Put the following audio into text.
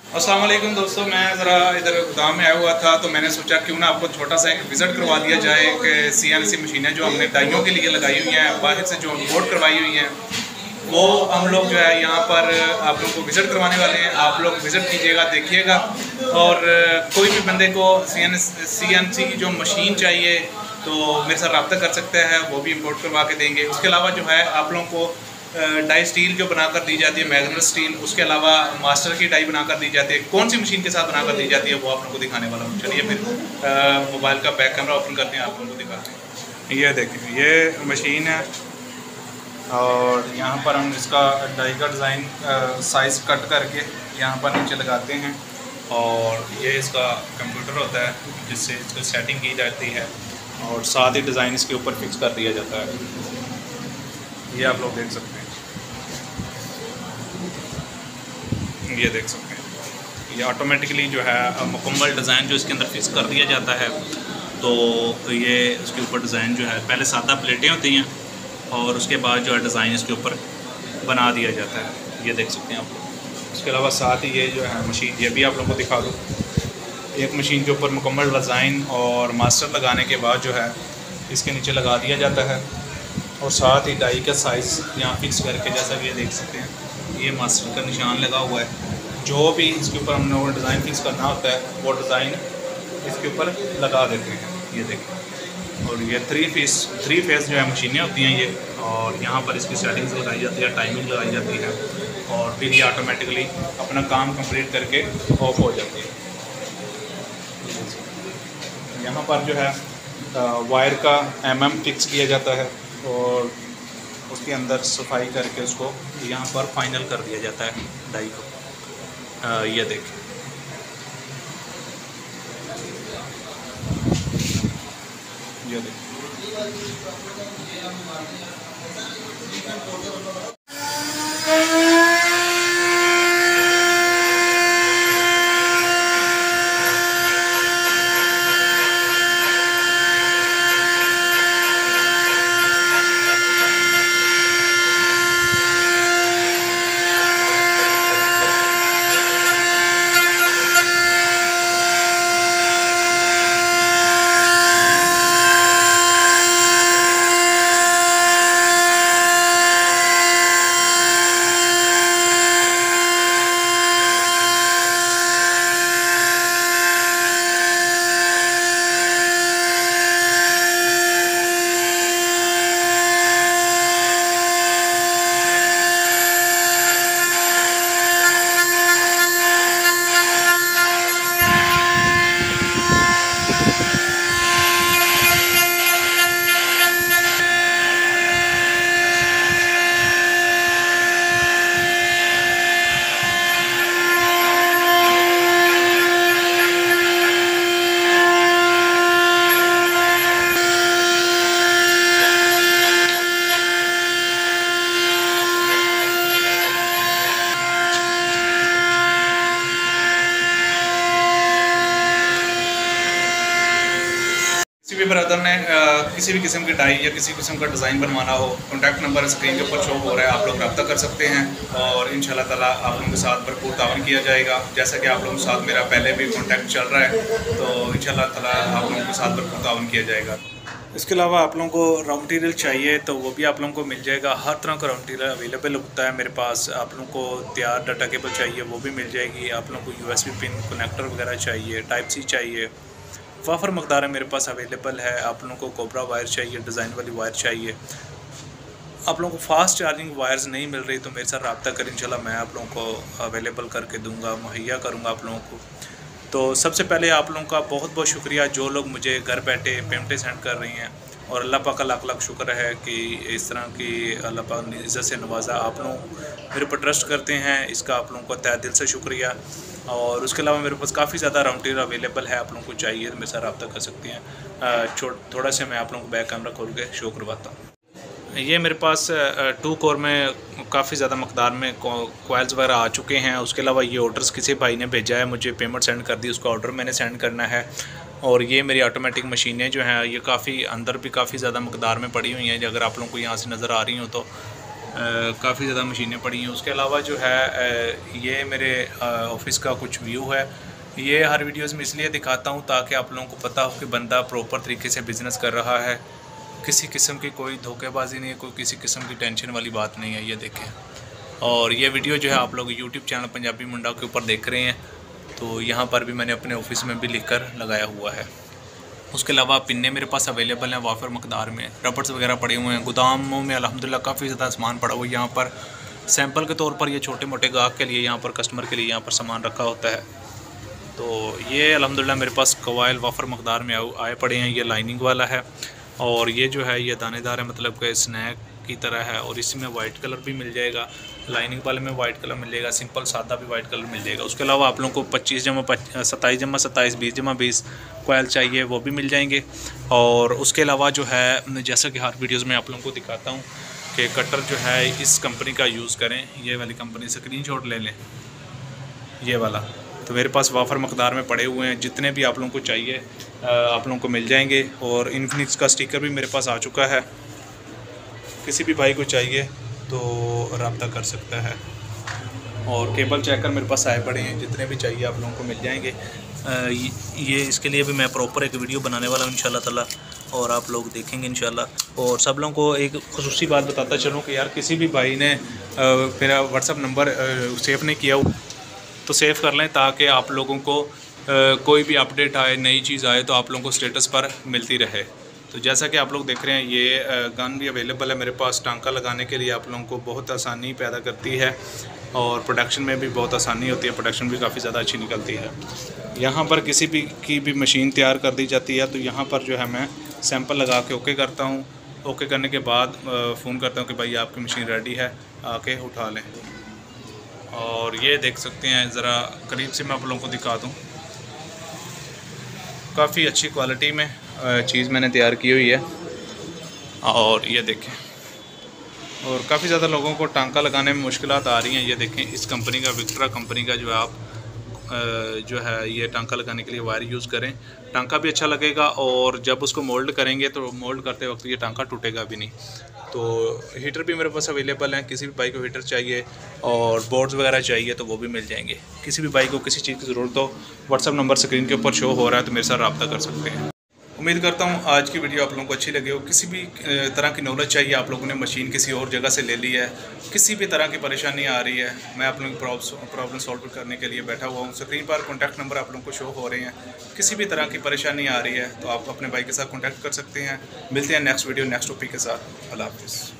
अस्सलाम वालेकुम दोस्तों, मैं ज़रा इधर गोदाम में आया हुआ था तो मैंने सोचा क्यों ना आपको छोटा सा एक विज़िट करवा दिया जाए कि CNC मशीनें जो हमने डाइयों के लिए लगाई हुई हैं, बाहर से जो इम्पोर्ट करवाई हुई हैं, वो हम लोग जो है यहाँ पर आप लोग को विज़िट करवाने वाले हैं। आप लोग विज़िट कीजिएगा, देखिएगा। और कोई भी बंदे को CNC की जो मशीन चाहिए तो मेरे साथ रब्ता कर सकते हैं, वो भी इम्पोर्ट करवा के देंगे। उसके अलावा जो है आप लोगों को डाई स्टील जो बनाकर दी जाती है, मैग्नेट स्टील, उसके अलावा मास्टर की डाई बनाकर दी जाती है। कौन सी मशीन के साथ बनाकर दी जाती है वो आप लोगों को दिखाने वाला हूँ। चलिए फिर मोबाइल का बैक कैमरा ओपन करते हैं, आप लोगों को दिखाते हैं। ये देखें, ये मशीन है और यहाँ पर हम इसका डाई का डिज़ाइन साइज़ कट करके यहाँ पर नीचे लगाते हैं और ये इसका कंप्यूटर होता है जिससे इसकी सेटिंग की जाती है और साथ ही डिज़ाइन इसके ऊपर फिक्स कर दिया जाता है। ये आप लोग देख सकते हैं, ये देख सकते हैं, ये ऑटोमेटिकली जो है मुकम्मल डिज़ाइन जो इसके अंदर फिक्स कर दिया जाता है। तो ये इसके ऊपर डिज़ाइन जो है पहले सादा प्लेटें होती हैं और उसके बाद जो है डिज़ाइन इसके ऊपर बना दिया जाता है। ये देख सकते हैं आप लोग। उसके अलावा साथ ही ये जो है मशीन, ये भी आप लोगों को दिखा दूँ। एक मशीन के ऊपर मुकम्मल डिज़ाइन और मास्टर लगाने के बाद जो है इसके नीचे लगा दिया जाता है और साथ ही डाई का साइज़ यहाँ फिक्स करके, जैसा कि ये देख सकते हैं, ये मास्टर का निशान लगा हुआ है। जो भी इसके ऊपर हमने वो डिज़ाइन फिक्स करना होता है वो डिज़ाइन इसके ऊपर लगा देते हैं। ये देखें, और ये थ्री फेस जो है मशीनें होती हैं ये, और यहाँ पर इसकी सेटिंग्स लगाई जाती है, टाइमिंग लगाई जाती है और फिर ये ऑटोमेटिकली अपना काम कंप्लीट करके ऑफ हो जाती है। यहाँ पर जो है वायर का फिक्स किया जाता है और उसके अंदर सफाई करके उसको यहाँ पर फाइनल कर दिया जाता है डाई को। ये देखें, ये देखें। किसी भी ब्रदर ने किसी भी किस्म की डाई या किसी किस्म का डिज़ाइन बनवाना हो, कॉन्टैक्ट नंबर स्क्रीन के ऊपर शो हो रहा है, आप लोग रब्ता कर सकते हैं और इंशाल्लाह ताला आप लोगों के साथ भरपूर तावन किया जाएगा। जैसा कि आप लोगों के साथ मेरा पहले भी कॉन्टैक्ट चल रहा है, तो इंशाल्लाह ताला आप लोगों के साथ भरपूर तावन किया जाएगा। इसके अलावा आप लोगों को रॉ मटेरियल चाहिए तो वो भी आप लोगों को मिल जाएगा। हर तरह का रॉ मटेरियल अवेलेबल होता है मेरे पास। आप लोगों को तैयार डाटा केबल चाहिए वो भी मिल जाएगी। आप लोगों को USB पिन कनेक्टर वगैरह चाहिए, टाइप C चाहिए, वाफर मकदार में मेरे पास अवेलेबल है। आप लोगों को कोबरा वायर चाहिए, डिज़ाइन वाली वायर चाहिए, आप लोगों को फास्ट चार्जिंग वायर्स नहीं मिल रही तो मेरे साथ रब्ता करें, इंशाल्लाह मैं आप लोगों को अवेलेबल करके दूंगा, मुहैया करूंगा आप लोगों को। तो सबसे पहले आप लोगों का बहुत बहुत शुक्रिया जो लोग मुझे घर बैठे पेमेंटें सेंड कर रही हैं, और अल्लाह पाक का लाख लाख शुक्र है कि इस तरह की अल्लाह पाक ने इज़्ज़त से नवाजा। आप लोग मेरे ऊपर ट्रस्ट करते हैं, इसका आप लोगों को तहे दिल से शुक्रिया। और उसके अलावा मेरे पास काफ़ी ज़्यादा रॉ मटेरियल अवेलेबल है, आप लोगों को चाहिए तो मेरे साथ रब्ता कर सकते हैं। थोड़ा सा मैं आप लोगों को बैक कैमरा खोल के शो करवाता हूँ। ये मेरे पास 2 कोर में काफ़ी ज़्यादा मकदार में कोयल्स वगैरह आ चुके हैं। उसके अलावा ये ऑर्डर्स किसी भाई ने भेजा है, मुझे पेमेंट सेंड कर दी, उसका ऑर्डर मैंने सेंड करना है। और ये मेरी ऑटोमेटिक मशीनें जो हैं ये काफ़ी अंदर भी काफ़ी ज़्यादा मकदार में पड़ी हुई हैं, अगर आप लोगों को यहाँ से नज़र आ रही हो तो। काफ़ी ज़्यादा मशीनें पड़ी हैं। उसके अलावा जो है ये मेरे ऑफिस का कुछ व्यू है। ये हर वीडियोस में इसलिए दिखाता हूँ ताकि आप लोगों को पता हो कि बंदा प्रॉपर तरीके से बिज़नेस कर रहा है, किसी किस्म की कोई धोखेबाजी नहीं है, कोई किसी किस्म की टेंशन वाली बात नहीं है। ये देखें, और ये वीडियो जो है आप लोग यूट्यूब चैनल पंजाबी मुंडा के ऊपर देख रहे हैं, तो यहाँ पर भी मैंने अपने ऑफिस में भी लिखकर लगाया हुआ है। उसके अलावा पिन्ने मेरे पास अवेलेबल हैं वाफर मकदार में, रबर्स वगैरह पड़े हुए हैं। गोदामों में अल्हम्दुलिल्लाह काफ़ी ज़्यादा सामान पड़ा हुआ है। यहाँ पर सैंपल के तौर पर ये छोटे मोटे गाहक के लिए, यहाँ पर कस्टमर के लिए यहाँ पर सामान रखा होता है। तो ये अल्हम्दुलिल्लाह मेरे पास कवायल वाफर मकदार में आए पड़े हैं। ये लाइनिंग वाला है और ये जो है ये दानेदार है, मतलब कि स्नैक की तरह है। और इसमें वाइट कलर भी मिल जाएगा, लाइनिंग वाले में वाइट कलर मिल जाएगा, सिंपल सादा भी वाइट कलर मिल जाएगा। उसके अलावा आप लोगों को 27x27, 20x20 कोयल चाहिए वो भी मिल जाएंगे। और उसके अलावा जो है जैसा कि हर वीडियोज़ में आप लोगों को दिखाता हूँ कि कटर जो है इस कंपनी का यूज़ करें। ये वाली कंपनी स्क्रीनशॉट ले लें, ये वाला। तो मेरे पास वाफर मकदार में पड़े हुए हैं, जितने भी आप लोगों को चाहिए आप लोगों को मिल जाएंगे। और इन्फिनिक्स का स्टिकर भी मेरे पास आ चुका है, किसी भी भाई को चाहिए तो रब्ता कर सकता है। और केबल चेकर मेरे पास आए पड़े हैं, जितने भी चाहिए आप लोगों को मिल जाएंगे। ये इसके लिए भी मैं प्रॉपर एक वीडियो बनाने वाला हूँ इंशाल्लाह ताला, और आप लोग देखेंगे इंशाल्लाह। और सब लोगों को एक खुसूसी बात बताता चलूँ कि यार किसी भी भाई ने मेरा व्हाट्सअप नंबर सेव नहीं किया तो सेव कर लें, ताकि आप लोगों को कोई भी अपडेट आए, नई चीज़ आए तो आप लोगों को स्टेटस पर मिलती रहे। तो जैसा कि आप लोग देख रहे हैं ये गन भी अवेलेबल है मेरे पास। टांका लगाने के लिए आप लोगों को बहुत आसानी पैदा करती है और प्रोडक्शन में भी बहुत आसानी होती है, प्रोडक्शन भी काफ़ी ज़्यादा अच्छी निकलती है। यहाँ पर किसी भी की भी मशीन तैयार कर दी जाती है तो यहाँ पर जो है मैं सैंपल लगा के ओके करता हूँ। ओके करने के बाद फ़ोन करता हूँ कि भाई आपकी मशीन रेडी है, आके उठा लें। और ये देख सकते हैं, ज़रा करीब से मैं आप लोगों को दिखा दूँ, काफ़ी अच्छी क्वालिटी में चीज़ मैंने तैयार की हुई है। और ये देखें, और काफ़ी ज़्यादा लोगों को टांका लगाने में मुश्किलात आ रही हैं। ये देखें, इस कंपनी का, विक्ट्रा कंपनी का जो है आप जो है ये टांका लगाने के लिए वायर यूज़ करें। टांका भी अच्छा लगेगा और जब उसको मोल्ड करेंगे तो मोल्ड करते वक्त ये टांका टूटेगा भी नहीं। तो हीटर भी मेरे पास अवेलेबल हैं, किसी भी बाइक को हीटर चाहिए और बोर्ड्स वगैरह चाहिए तो वो भी मिल जाएंगे। किसी भी बाइक को किसी चीज़ की ज़रूरत हो, व्हाट्सअप नंबर स्क्रीन के ऊपर शो हो रहा है, तो मेरे साथ रब्ता कर सकते हैं। उम्मीद करता हूँ आज की वीडियो आप लोगों को अच्छी लगी हो। किसी भी तरह की नॉलेज चाहिए, आप लोगों ने मशीन किसी और जगह से ले ली है, किसी भी तरह की परेशानी आ रही है, मैं आप लोगों की प्रॉब्लम सॉल्व करने के लिए बैठा हुआ हूँ। स्क्रीन पर कॉन्टैक्ट नंबर आप लोगों को शो हो रहे हैं। किसी भी तरह की परेशानी आ रही है तो आप अपने भाई के साथ कॉन्टैक्ट कर सकते हैं। मिलते हैं नेक्स्ट वीडियो नेक्स्ट टॉपिक के साथ। अल्लाह हाफ़िज़।